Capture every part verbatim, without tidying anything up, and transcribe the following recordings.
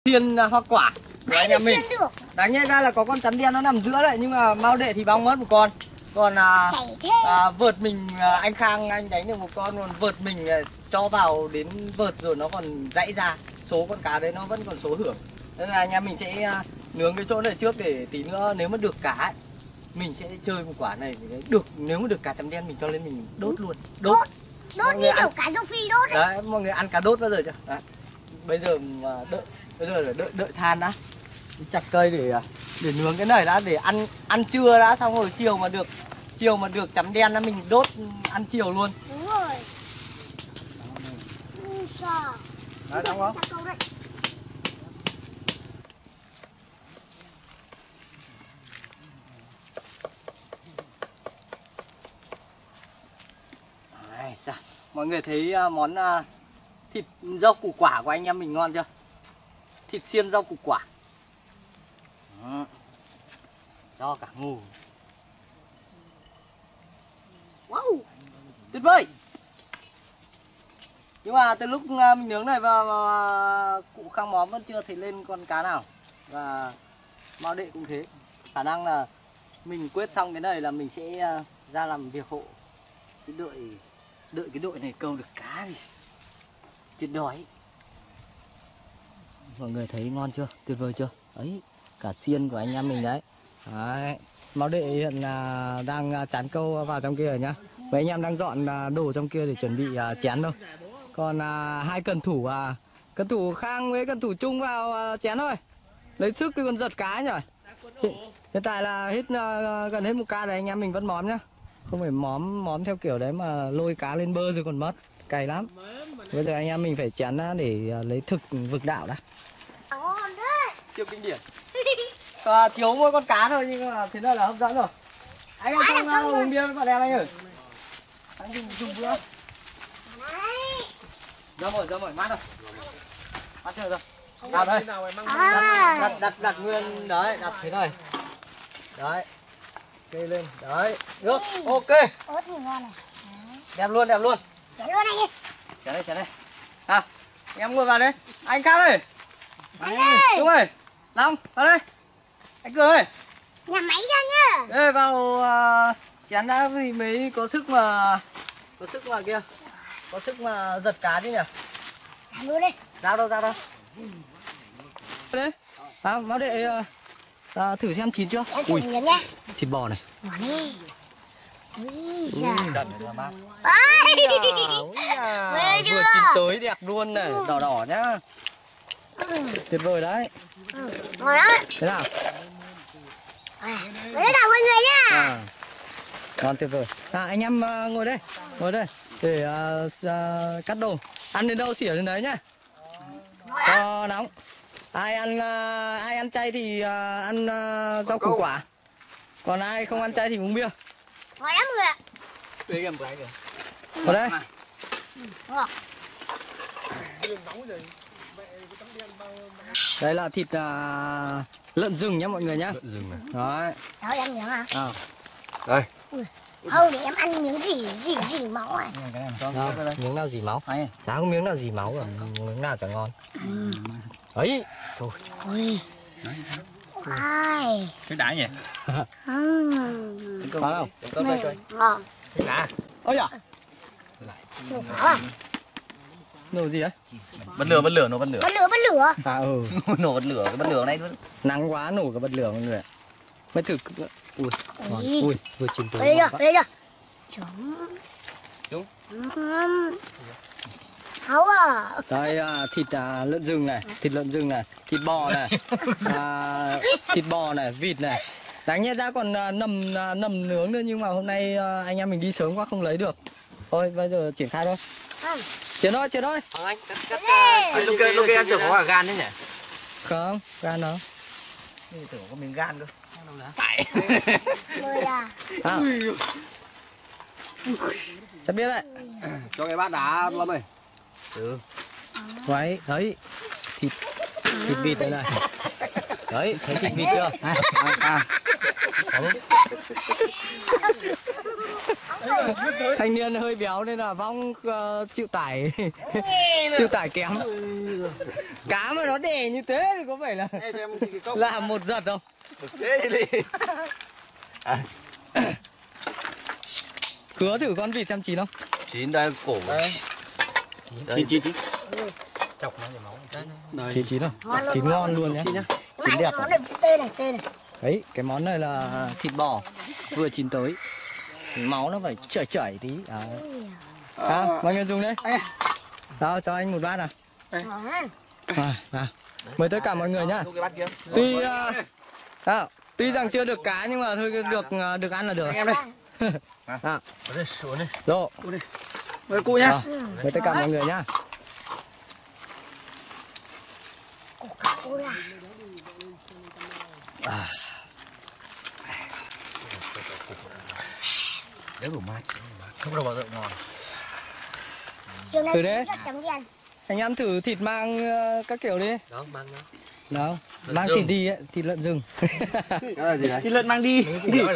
Xiên hoa quả của anh em mình. Đáng nhẽ ra là có con chắn đen nó nằm giữa đấy, nhưng mà Mao Đệ thì bong mất một con. Còn à, à, vợt mình à, anh Khang anh đánh được một con, còn vợt mình à, cho vào đến vợt rồi nó còn dãy ra. Số con cá đấy nó vẫn còn số hưởng. Nên là anh em mình sẽ à, nướng cái chỗ này trước để tí nữa nếu mà được cá ấy, mình sẽ chơi một quả này. Được, nếu mà được cá chấm đen mình cho lên mình đốt luôn. Đốt. Đốt như kiểu cá rô phi đốt đấy. Đấy, mọi người ăn cá đốt bao giờ chưa? Đấy. Bây giờ đợi bây giờ là đợi đợi than đã. Chặt cây để để nướng cái này đã, để ăn ăn trưa đã, xong rồi chiều mà được chiều mà được chấm đen là mình đốt ăn chiều luôn. Đúng rồi. Đấy, đúng không? Đấy, sao? Mọi người thấy món thịt rau củ quả của anh em mình ngon chưa? Thịt xiên rau củ quả. Đó. Cho cả ngủ. Wow, tuyệt vời. Nhưng mà từ lúc mình nướng này và, và cụ Khang Móm vẫn chưa thấy lên con cá nào. Và Mao Đệ cũng thế. Khả năng là mình quyết xong cái này là mình sẽ ra làm việc hộ. Chứ đợi đợi cái đội này câu được cá đi. Chết đói. Mọi người thấy ngon chưa? Tuyệt vời chưa? Ấy, cả xiên của anh em mình đấy. Đấy. Mao Đệ hiện là đang chán câu vào trong kia rồi nhá. Mấy anh em đang dọn đồ trong kia để chuẩn bị chén thôi. Còn à, hai cần thủ à, cần thủ Khang với cần thủ Trung vào à, chén thôi. Lấy sức đi còn giật cá nhỉ. Hiện, hiện tại là hết à, gần hết một ca rồi anh em mình vẫn móm nhá. Không phải móm móm theo kiểu đấy mà lôi cá lên bơ rồi còn mất. Cày lắm. Bây giờ anh em mình phải chén để à, lấy thực vực đạo đã. Siêu kinh điển. À, thiếu mỗi con cá thôi nhưng mà thế này là hấp dẫn rồi. Anh ơi, không uh, uống bia với bọn em anh ơi. Anh dùng dùng bữa. Ra rồi, ra rồi, mát rồi. Mát chưa rồi. Nào đây. Đặt, đặt, đặt, đặt nguyên đấy, đặt thế này. Đấy. Kê lên, đấy. Được, ok. Ớt thì ngon này. Đẹp luôn, đẹp luôn. Chén luôn anh ơi. Chén đây, chén đây. À, em ngồi vào đây. Anh Khang ơi. Anh ơi. Đúng rồi. Long, vào đây. Anh Cường ơi. Nhà máy ra nhá. Đây vào uh, chén đã thì mới có sức mà có sức mà kia. Có sức mà giật cá chứ nhỉ. Làm luôn đi. Dao đâu, dao đâu. Đấy. À, Mao Đệ uh, uh, thử xem chín chưa? Em thử miếng nha. Thịt bò này. Ngon đi. Ui giời. Ôi à, vừa chín tới đẹp luôn này, đỏ đỏ nhá. Ừ. Tuyệt vời đấy. Ừ. Ngon đó. Thế nào? À, với chào mọi người nhá. À, ngon tuyệt vời. À, anh em uh, ngồi đây, ngồi đây để uh, uh, cắt đồ. Ăn đến đâu xỉa đến đấy nhá. Cho nóng. Ai ăn uh, ai ăn chay thì uh, ăn uh, rau củ quả. Còn ai không ăn chay thì uống bia. Ngon lắm người ạ. Đây em cái kìa. Vào đây. Ngon. Đây là thịt uh, lợn rừng nhá mọi người nhá. Lợn rừng này. Đấy. Đó ăn miếng à? À. Đây. Không, để em ăn miếng gì gì gì máu à? Đó, miếng nào gì máu? Chả có miếng nào gì máu cả, miếng nào chả ngon. Ừ. Ấy, trời. Ui. Ai. Cái đá nhỉ? Ừ. Có không? Ngon. Cái đá. Ôi dạ. Nổ pháo à? Nổ gì đấy? Bật lửa, bật lửa, nổ bật lửa. Bật lửa, bật lửa. À ừ. Nổ bật lửa, cái bật lửa này luôn. Nắng quá nổ cả bật lửa mọi người ạ. Mới thử. Ui, ngon. Ui, vừa chín tới. Đây chưa? Đây chưa? Chấm. Đúng. Háo à. Đây à, thịt à, lợn rừng này, thịt lợn rừng này, thịt bò này, à, thịt bò này, vịt này. Đáng nhẽ ra còn à, nầm à, nầm nướng nữa nhưng mà hôm nay à, anh em mình đi sớm quá không lấy được. Thôi bây giờ triển khai thôi. Ừ. Chiến thôi, chiến thôi. À, anh cắt cắt. Anh lúc kia lúc kia em tưởng có cả gan đấy nhỉ? Không, gan nó. Mình tưởng có miếng gan cơ. Phải. Rồi à. À. Chắc biết đấy. Cho cái bát đá Lâm ơi. Ừ. Đấy, đấy. Thịt thịt vịt đây này. Đấy, thấy thịt vịt chưa? À, à, à. Thanh niên hơi béo nên là Vong uh, chịu tải chịu tải kém. Cá mà nó đè như thế thì có phải là là một giật không? Cứa thử con vịt xem chín không? Chín đây cổ. Chín chín chín. Chọc nó máu. Chín chín rồi. Chín ngon luôn nhé. Chín đẹp. Món này tê này, tê này. Đấy, cái món này là thịt bò vừa chín tới. Máu nó phải chảy chảy tí. À, à mọi người dùng đấy. Nào, cho anh một bát nào. À, nào. Mời tất cả mọi người nhá. Tuy uh, à, tuy rằng chưa được cá nhưng mà thôi được được ăn là được. Em đây. À. Rồi. Mời cụ nhá. Mời tất cả mọi người nhá. À. Nếu đủ mát, không đâu bao giờ ngon. Chiều nay Từ đấy. rất chấm đen. Anh ăn thử thịt mang uh, các kiểu đi. Đó, mang đó. Đâu? Mang thịt đi ấy, thịt lợn rừng. Cái là gì đấy? Thịt lợn mang đi.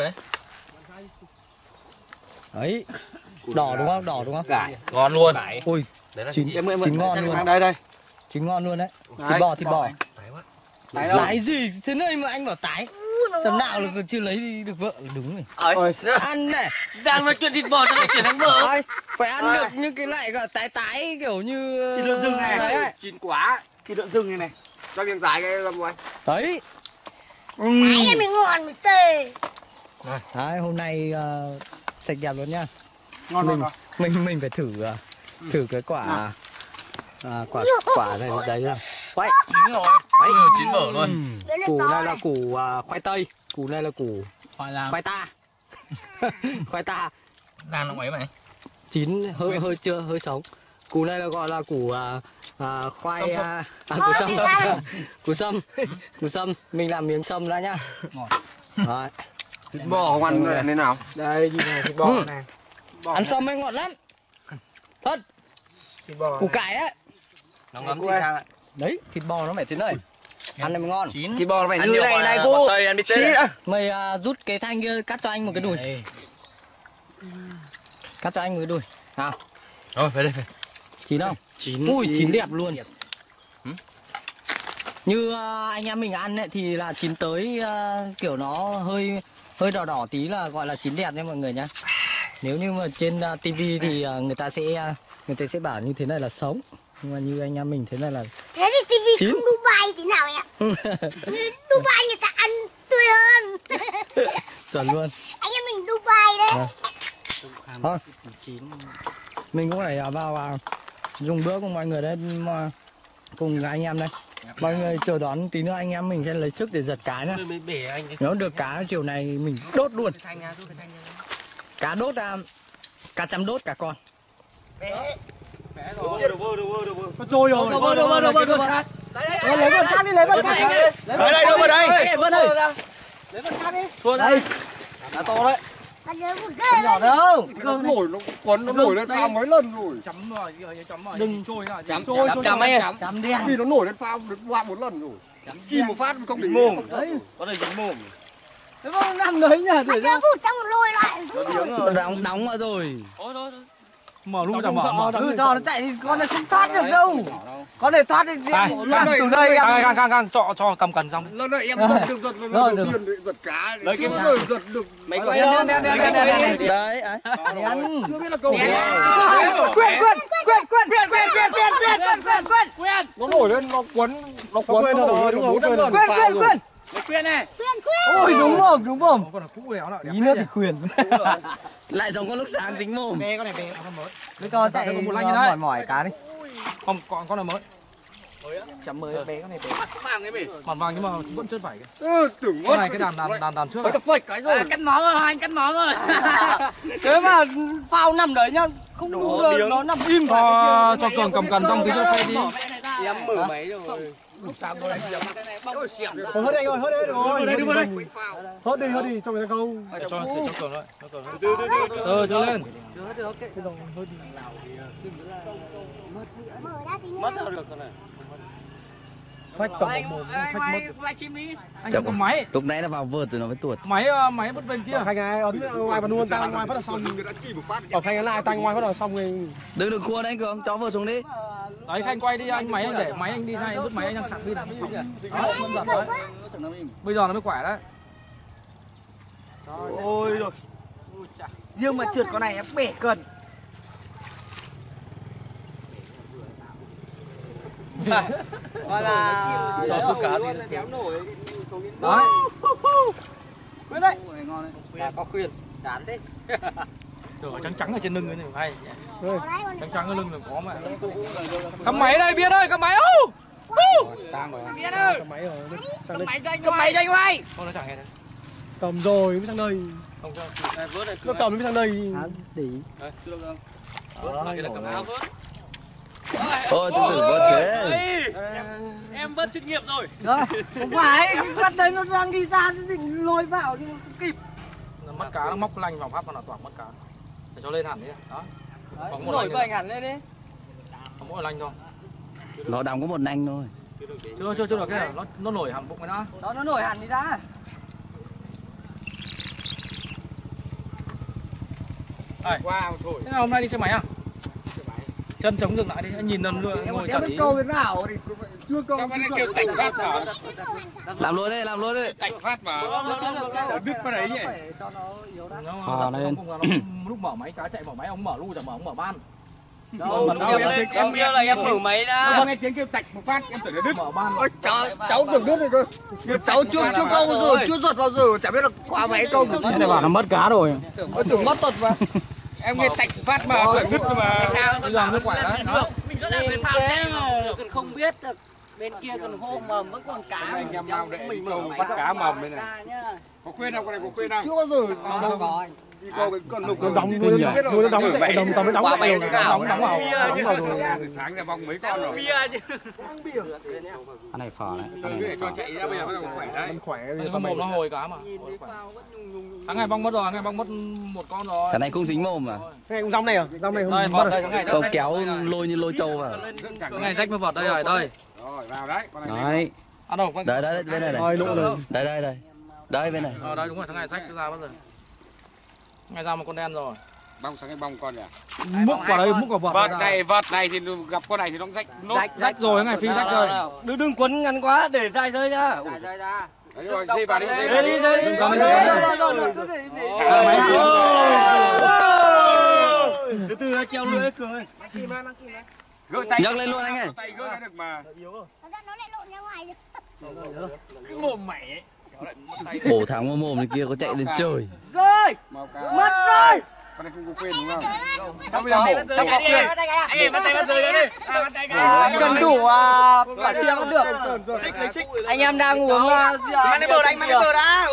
Đấy. Đỏ đúng không? Đỏ đúng không? Cải. Ngon luôn. Ui. Đấy là chín, em em chín ngon luôn. Đây đây. Chín ngon luôn đấy. Thịt bò, thịt bò. Tái Tái gì? Thế này mà anh bảo tái. Tầm nào là chưa lấy đi được vợ là đúng rồi. Ơi. Ăn này. Đang nói chuyện thịt bò cho lại chuyển thành vợ. Ai, phải ăn được như cái lại gọi tái tái kiểu như thịt lợn rừng này. đấy. chín quá. Thịt lợn rừng này này. Cho miếng tái cái làm rồi. Đấy. Tái em mới ngon mới tê. Đấy, hôm nay uh, sạch đẹp luôn nhá. Ngon mình ngon. mình mình phải thử uh, thử cái quả à, quả quả này đấy nhá. Quay. Chín rồi. Đấy, chín mở luôn. Củ này là củ uh, khoai tây, củ này là củ Khoai lang. khoai ta. Khoai ta. Đang nó mấy mày? Chín hơi hơi chưa hơi sống. Củ này là gọi là củ uh, uh, khoai uh, à, củ sâm. Củ sâm. Củ sâm, mình làm miếng sâm ra nhá. Ngon. Đấy. Thịt bò không ăn thế nào? Đây nhìn này thịt bò Ừ. này. Ăn sâm ấy ngọt lắm. Thật. Thịt bò. Củ cải á. Nó ngấm thì sao ạ? Đấy, thịt bò nó phải thế này. Ăn này mới ngon. Chín. Thịt bò nó phải Ăn như nhiều này quả này là cô. bò Tây ăn biết tết. Mày uh, rút cái thanh kia cắt cho anh một cái đùi. Cắt cho anh một cái đùi. Nào. Rồi, về đây. Chín không? Chín. Ui, chín đẹp luôn. Ừ. Như uh, anh em mình ăn ấy, thì là chín tới uh, kiểu nó hơi hơi đỏ đỏ tí là gọi là chín đẹp nha mọi người nhá. Nếu như mà trên uh, tivi thì uh, người ta sẽ uh, người ta sẽ bảo như thế này là sống. Nhưng mà như anh em mình thế này là Thế thì tivi chín. không Dubai tí nào anh ạ. Như Dubai người ta ăn tươi hơn. chuẩn luôn. Anh em mình Dubai đấy. À. Thôi, mình cũng phải vào uh, dùng bữa cùng mọi người đấy, mà cùng anh em đây. Mọi người chờ đón tí nữa anh em mình sẽ lấy sức để giật cá nhá. Nếu được cá chiều này mình đốt luôn. Cá đốt à, cá chấm đốt cả con. Nó trôi rồi. Đồ vơ, đồ vơ, đồ vơ, đồ vơ. Lấy vợt cát đi, lấy vợt cát. Lấy đây, đâu vào đây. Vợt đây. Lấy vợt cát đi. Vợt đây. Đã to đấy. Anh nhớ một ghê Nhỏ đâu. Nó nổi, nó quấn, nó nổi lên phao mấy lần rồi. Chấm rồi, chấm rồi. Đừng trôi ra. Chấm, chấm, chấm ấy. Chấm đen. Vì nó nổi lên phao được ba bốn lần rồi. Chi một phát không để mồm. Đấy. Có đây dính mồm. Thế có nằm đấy nhỉ? Anh nhớ vụt trong một lôi lại. Đóng đóng vào rồi. Thôi thôi thôi. Mở luôn chẳng mở. Mở cho nó chạy thì con này không thoát được đâu. Con này thoát thì Lần này từ đây em càng càng càng cho cho cầm cần xong. Lần này em giật được giật lần đầu tiên để giật cá. Lấy Chưa cái bao giờ giật được. mấy con đen đen đen đen đen. Đấy, ấy. Ăn. Chưa biết là câu gì. Quên quên quên quên quên quên quên quên quên quên quên quên quên. Nó nổi lên, nó quấn, nó quấn, nó nổi lên bốn năm lần Quên phao quên rồi. quên. Khuyên này. Khuyên khuyên. Ôi đúng không, đúng không? Con là cũ đéo nào. Ý nữa thì khuyên. Lại giống con lúc sáng tính mồm. Bé con này bé con mới. Cái con chạy một lanh như đấy. mỏi mỏi cá đi. Không, con con này mới. Chấm mới bé con này bé. Mặt vàng nhưng mà vẫn chưa phải. Ừ, tưởng Con này cái đàn đàn đàn đàn trước. phải tập phạch cái rồi. Cắt móng rồi, anh cắt móng rồi. Thế mà phao nằm đấy nhá, không đúng rồi, nó nằm im cả. Cho cho cường cầm cần xong tí nữa xoay đi. Em mở máy rồi. Lúc sáng tôi đánh giấm. Ôi xẻm. Hớt đây rồi, hớt đây rồi. Hớt đây, hớt đây. Hớt đi, hớt đi, cho người ta câu. Cho cho cường rồi. Từ từ từ. Ờ, cho lên. Mở ra tí nữa. Mất được con này. Phách cầm một mồm, phách mất. livestream đi. Anh cầm máy. Lúc nãy nó vào vợt rồi nó mới tuột. Máy máy bứt bên kia. Phanh ai ấn ngoài và luôn ta ngoài phát là xong. Ở phanh lại tay ngoài phát là xong rồi. Đừng đừng cua anh Cường, cho vợt xuống đi. Đấy Khanh quay đi anh, máy anh để máy anh đi ra, anh vứt máy anh đang sạc pin làm đấy. Bây giờ nó mới quẻ đấy. Ôi rồi. Riêng mà trượt con này em bể cần. Gọi là cho sức cá đi xéo nổi. Đấy. Quyết đấy. Ngon đấy. Có khuyên. Chán thế. Trời trắng trắng ở trên lưng này hay. Trắng trắng ở lưng là có mà. Cầm máy đây Biên ơi, cầm máy ô. Tang rồi. Biên ơi. Cầm máy rồi. Cầm máy đây, cầm máy đây ngoài. Không nó chẳng nghe đấy. Cầm rồi mới sang đây. Không cho. Vớt này. Nó cầm mới sang đây. Để. Đấy, chưa được không? Vớt lại là cầm áo vớt. Ôi tôi tưởng vớt thế. Em vớt chuyên nghiệp rồi. Rồi, không phải, cái vớt đấy nó đang đi ra nó định lôi vào nhưng mà không kịp. Mắt cá nó móc lanh vào pháp và nó toạc mắt cá. Để cho lên hẳn đi. Đó. Đấy, nổi bềnh hẳn lên đi. Có mỗi lanh thôi. Nó đóng có một nanh thôi. Chưa chưa chưa được cái này, nó nó nổi hẳn bụng cái đó. Đó nó nổi hẳn đi đã. Đây. Wow, thôi. Thế nào hôm nay đi xe máy à? Chân chống dừng lại đi, anh nhìn lần luôn ngồi chả ý. Câu cái nào thì chưa câu. Kêu tạch phát mà. Làm luôn đi, làm luôn đi. Tạch phát mà. Đứt vào đấy nhỉ. Cho nó yếu đã. Phà lên. Lúc mở máy cá chạy mở máy ông mở lu chẳng mở ông mở ban. Đâu, em em bia là em mở máy đã. Nghe tiếng kêu tạch một phát em tưởng là đứt mở ban. Cháu cháu tưởng đứt rồi cơ. Cháu chưa chưa câu bao giờ, chưa giật bao giờ, chả biết là qua máy câu được. Cái này bảo nó mất cá rồi. Ôi tưởng mất tật mà. Em nghe tạch phát mà phải đứt mà. Bây giờ mới quả đấy. Mình rõ ràng về phao chạy còn không biết được. Bên kia còn hô mầm vẫn còn cá. Anh em mau để mình câu bắt cá mầm đây này. Có quên không? Con này có quên không? Chưa bao giờ. Không có. Đi câu cái con lục Nó đóng nuôi nó đóng đóng đóng đóng đóng quá mày Đóng đóng vào. đóng vào rồi. Sáng ra vòng mấy con rồi. Cái này phở đấy. Để cho chạy ra bây giờ nó khỏe đấy. Nó khỏe Nó có mồm nó hồi cá mà. Sáng ngày bong mất rồi, ngày bong mất một con rồi. Cái này cũng dính mồm à? Cái con rong này à? Rong này Đây không vọt mất đây, rồi. sáng ngày Câu kéo lôi như lôi trâu vào. Sáng ngày rách mới vọt đây rồi, đây. Rồi vào đấy, con này. Đấy. À đâu, Đấy đấy bên này này. Rồi lỗ rồi. Đây đây đây. Đây bên này. Ờ đây đúng rồi, sáng ngày rách ra bao giờ. Ngày ra một con đen rồi. Bong sang cái bong con nhỉ. Múc vào đây, múc vào vọt. Vợt này, vợt này thì gặp con này thì nó rách nốt. Rách rách rồi, ngày phi rách rồi. Đừng đừng quấn ngắn quá để dài rơi ra. Đấy rồi, dây vào đi, dây Rơi đi, rơi đi. Đừng cầm Từ từ treo lưỡi cười. gỡ tay. Nhấc lên luôn anh ơi. Tay gỡ ra được mà. Thật ra nó lại lộn ra ngoài rồi. Cái mồm mày ấy. Bổ thẳng vào mồm này kia có chạy lên trời. Rơi. Màu cá. Mất rồi. Con này không có quên đúng không? Cháu bây giờ mổ. Cháu có quyền. Anh em bắt tay bắt rơi đấy đi. Bắt tay Cần đủ à, quả chia có được. Anh em đang uống mang lên bờ đánh, mang lên bờ đã.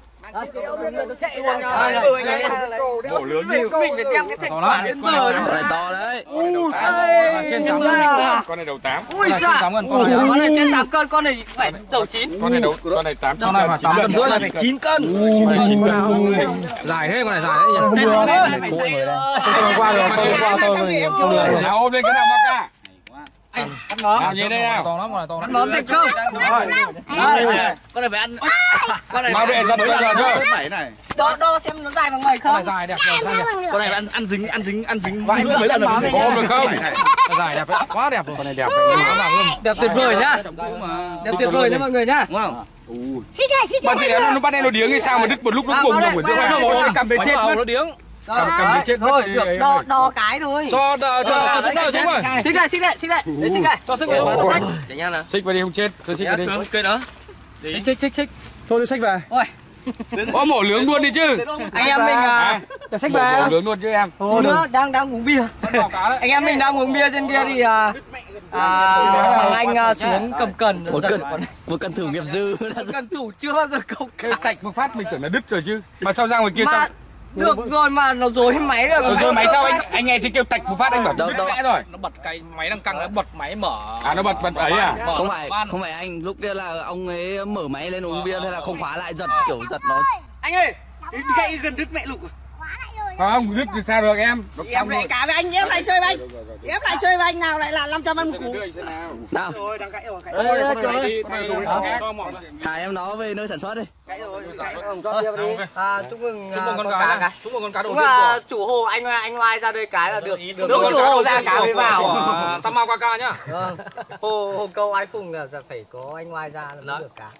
Mổ lớn đi. Mình phải đem cái thành quả lên bờ. Con này to đấy. Ui, trên tám con này đầu tám. ui giời. Con này trên tám cân, con này phải đầu chín. Con này đầu con này tám. Con này phải tám cân rưỡi. Phải chín cân. Con này chín cân. Dài thế, con này dài đấy nhỉ. Này cua người đây. Tôi qua rồi, tôi qua tôi rồi. Không được. Nào ôm lên cái nào mà cả. Anh cắt móm. Nào nhìn đây nào. To lắm, con này to lắm. Cắt móm thành công. Con này phải ăn. Con này Mau để giật bây giờ chưa? Đo đo xem nó dài bằng mày Con này không. dài đẹp, dài đẹp. Con này phải ăn ăn dính ăn dính ăn dính. Vãi mấy lần rồi. Có ôm được không? Dài đẹp, quá đẹp rồi. Con này đẹp vậy. Đẹp tuyệt vời nhá. Đẹp tuyệt vời nhá mọi người nhá. Đúng không? Xích này, xích Bắt này. thì nó bắt đây nó điếng hay sao mà đứt một lúc nó cùng rồi giữa hai cầm về chết mất. Nó điếng. Cầm cầm chết mất. thôi, được đo đo cái thôi. Cho cho cho sức rồi, sức rồi. Xích này, xích này, xích này. Đấy xích này. Cho sức rồi, sách. Chả nha nào. Xích vào đi không chết, cho xích vào đi. Cười nữa. Xích xích xích xích. Thôi đi xách về. Ôi. Có mổ nướng luôn đi chứ. Anh em mình à, Để xách Mổ về. nướng luôn chứ em. Thôi nữa đang đang uống bia. Anh em mình đang uống bia trên kia thì à, à Hoàng Anh à, xuống cầm cần Một giật cân con. một cân thử nghiệp dư. Cần tủ chưa bao giờ câu Cái tạch một phát mình tưởng là đứt rồi chứ. Mà sao ra ngoài kia mà sao? được rồi mà nó dối máy rồi. Rồi rồi máy sao anh anh nghe thì kêu tạch một phát anh bảo Đâu, đứt đâu. mẽ rồi. Nó bật cái máy đang căng, nó bật máy mở. À nó bật bật ấy à? Mở Không nó phải ban. không phải anh lúc kia là ông ấy mở máy lên uống bia hay là không khóa lại giật kiểu giật nó. Anh ơi, gậy gần đứt mẹ lục rồi. Khóa lại rồi. Không, đứt thì sao được em. Em lại cả với anh, em lại chơi với anh. Em lại chơi với anh nào lại là năm trăm ăn một củ. Nào. Rồi, đang gãy rồi, gãy Ê, rồi. ơi, Cho mỏ này. thả em nó về nơi sản xuất đi. Gãy rồi, gãy rồi. Cho tiếp đi. À, chúc mừng Chúc mừng con cá này. Chúc mừng con cá đầu Đúng tiên là của. chủ hồ anh anh Oai ra đây cái là được. Được Đúng con chủ cá hồ đầu ra tiên cá mới của- vào. của Tam Mao Ca nhá. Vâng. Hồ hồ câu ai cùng là phải có anh Oai ra là mới được cá.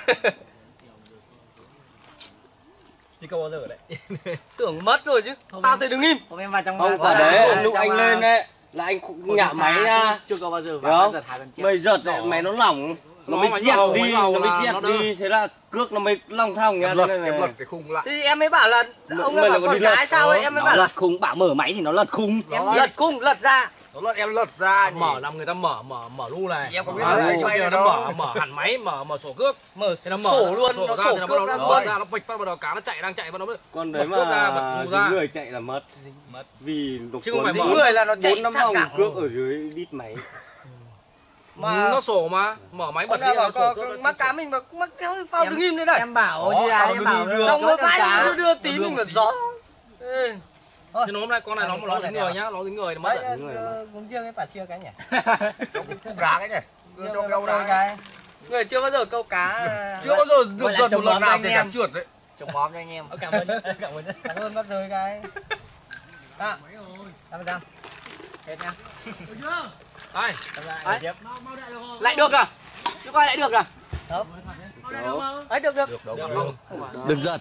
Đi câu bao giờ đấy. Tưởng mất rồi chứ. Tao thì đứng im. Hôm em vào trong Không phải đấy, lúc anh lên đấy là anh nhả máy ra. chưa có bao giờ Hiểu vào không? giật hai lần chết. Mày giật đấy, máy nó lỏng, nó Nó mới máy diệt màu, đi, máy màu nó mới là diệt nó đỡ. đi, thế là cước nó mới long thong nhá. Em lật, em lật cái khung lại. Thì em mới bảo là ông Mày là là bảo còn con đi lật. cái sao ấy, em mới Nó bảo là lật khung, bảo mở máy thì nó lật khung. lật cung lật ra. Nó lật em lật ra nhỉ. Mở làm người ta mở mở mở lu này. Em có biết Đấy, là phải xoay kia này nó đâu. mở mở hẳn máy, mở mở sổ cước. Mở Thế nó mở sổ luôn, nó ra, sổ thì nó cước bắt ra đầu mở luôn. ra, nó bịch phát bắt đầu cá nó chạy đang chạy vào nó. Còn đấy Bật cước ra, mà bật ra. dính người chạy là mất. Mất. Vì nó Chứ không phải Dính mở. người là nó chạy bốn năm thẳng vòng cẳng. cước ở dưới đít máy. Mà Nó sổ mà, mở máy bật ông đi nào là bảo sổ có cước. mắc cá mình mà mắc kéo phao đứng im thế này. Em bảo Đó, đi ra, sao em nó bảo đi đưa. Xong rồi cho vãi cá. đưa đưa tí mình là gió. Ê. Thế nó hôm nay con này nó nó dính người nhá, nó dính người nó mất Đấy, rồi. ờ, uống riêng cái bà chia cái nhỉ. Khung đá cái nhỉ. Đưa cho câu đá. cái. Người chưa bao giờ câu cá. Chưa bao giờ được Gọi là giật một trồng lần bóng nào anh thì em. cả trượt đấy. Trồng bóm cho anh em. Cảm ơn. Cảm ơn. Cảm ơn bác rơi cái. À. năm mươi trăm. Hết nha. Đây, Lại được à? Chứ coi lại được à? Ấy được được. Được đâu. được Được. không? Được giật.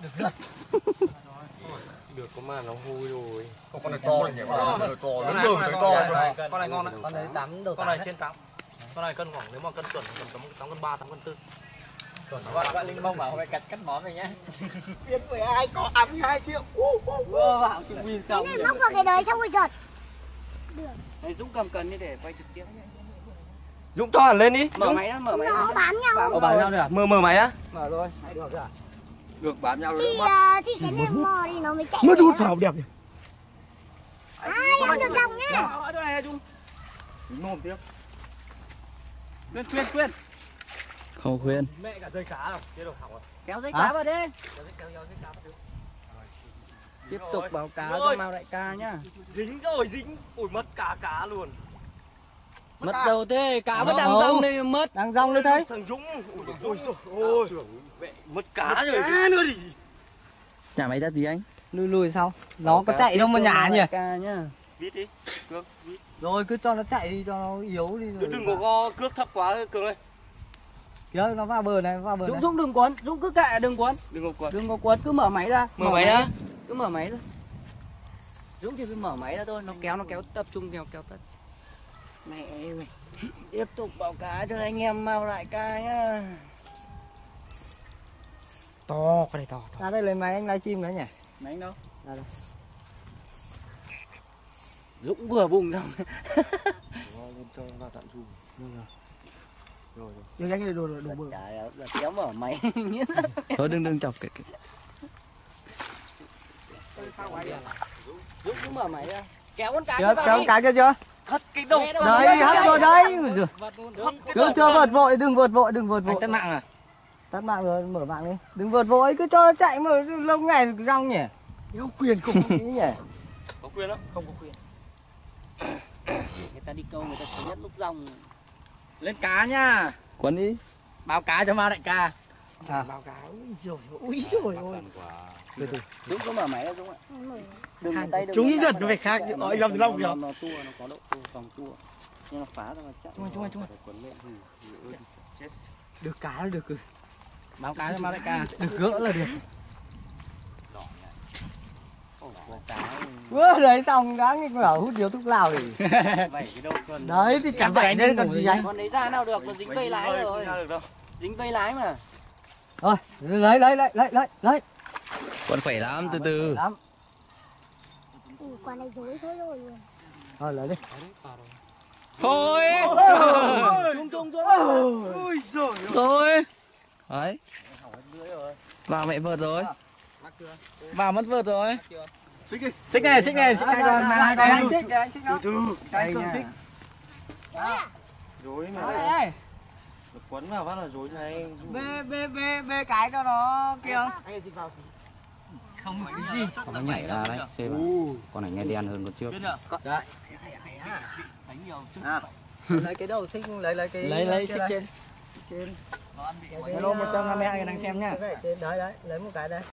Được có mà nó hôi rồi. Không, con này to này nhỉ. Con này to, Con nó này đường con thấy này to con cơ. này con này ngon đấy. Con đấy tám đầu Con tám. này trên tám. Con này cân khoảng nếu mà cân chuẩn tầm tầm tám cân ba, tám cân tư. Gọi gọi Linh Bông bảo hôm nay cắt cắt móm này nhá. Biết mười hai có ăn hai triệu. Vừa vào chụp win Cái xong. này móc vào cái đời xong rồi giật. Này Dũng cầm cần đi để quay trực tiếp. Dũng cho hẳn lên đi. Mở máy đó, mở máy. Nó bám nhau. Có bán nhau rồi à? Mở mở máy á? Mở rồi. Hãy được rồi. Được bám nhau Thì, nữa mất. à, thì cái này mò đi nó mới chạy. Nó đút vào đẹp nhỉ. À, em được dòng nhá. Ở chỗ này là Dũng. Nôm tiếp. Khuyên khuyên khuyên. Không khuyên. Mẹ cả rơi cá đâu, chết đâu hỏng rồi. Kéo dây Hả? cá vào đi. Tiếp tục báo cá cho Mao đại ca nhá. Dính rồi, dính. Ui mất cả cá luôn. Mất đầu thế, cá vẫn Mất đang đâu? rong đây mất. Đang rong đấy thấy. Thằng Dũng. Ui rồi ôi. Mất cá rồi. Cá nữa đi. Nhà máy ra tí anh. Lùi lùi sau. Nó có chạy đâu mà nhả nhỉ. Ca nhá. Vít đi. Cước, vít. Rồi cứ cho nó chạy đi cho nó yếu đi rồi. Đừng có go cước thấp quá Cường ơi. Kìa nó vào bờ này, vào bờ Dũng này. Dũng đừng quấn, Dũng cứ kệ đừng quấn. Đừng có quật. Đừng có quấn, cứ mở máy ra. Mở máy á? Cứ mở máy ra. Dũng thì cứ mở máy ra thôi, nó kéo nó kéo tập trung kéo kéo tất. Mẹ mày. Tiếp tục báo cá cho anh em Mao đại ca nhá. To, cái này to. Ra đây lấy máy anh livestream đấy nhỉ. Máy anh đâu? Ra đây. Dũng vừa vùng xong. Đừng đánh cái đồ đồ bự. Trời ơi, là kéo mở máy. Thôi đừng đừng chọc cái. cái- Dũng cứ mở máy ra. Kéo con cá Chưa, cho vào kéo đi. cái kia chưa? Hất cái đầu. Đấy, hất rồi đấy. Ui giời. Cứ chưa vượt vội, đừng vượt vội, đừng vượt vội. Anh tắt mạng à? Tắt mạng rồi, mở mạng đi. Đừng vượt vội, cứ cho nó chạy mà lâu ngày rong nhỉ. Yêu quyền cùng ý nhỉ. Có quyền không? Không có khuyên. Người ta đi câu người ta thống nhất lúc rong. Lên cá nhá. Quấn đi. Báo cá cho Mao đại ca. Sao? Báo cáo. Ui giời, ui giời ơi. Dũng có mở máy không Dũng ạ? Đừng Hàng tay đừng chúng có giật tay, nó phải khác, nó- chứ. Ôi, lòng lòng nó- kìa. nó tua, nó có độ tua, vòng tua. Nhưng nó phá ra mà chắc. Chung ơi, chung ơi, chung ơi. Quấn lên. Được cá là được rồi. Báo cá cho Mao đại ca. Được gỡ là được. Báo cá. Ui, đấy xong đã nghịch bảo hút điếu thuốc lào thì. Bảy cái đầu tuần. Đấy thì chẳng phải nên còn gì anh. Con đấy ra nào được, nó dính vây lái rồi. Không ra được đâu. Dính vây lái mà. Rồi, lấy lấy lấy lấy lấy lấy. Quấn khỏe lắm, từ từ. Lắm. Ui, quả này dối thôi rồi. Rồi lấy đi. Thôi. Trung trung xuống. Ui giời. Thôi. Đấy. Vào mẹ vợt rồi. Vào mất vợt rồi. Xích này, xích này, xích này con hai con anh xích, anh xích nó. Từ từ. Cái cường xích. Rối mà. Đây. Quấn vào phát là rối này. Bê bê bê bê cái cho nó kia. không cái gì. Nó nhảy ra đấy, xem vào. Con này nghe đen hơn con trước. Đấy. À, lấy cái đầu xích, lấy lấy cái Lấy lấy xích trên. trên. Hello một trăm năm mươi hai người đang xem nhá. Đấy đấy, lấy một cái đây.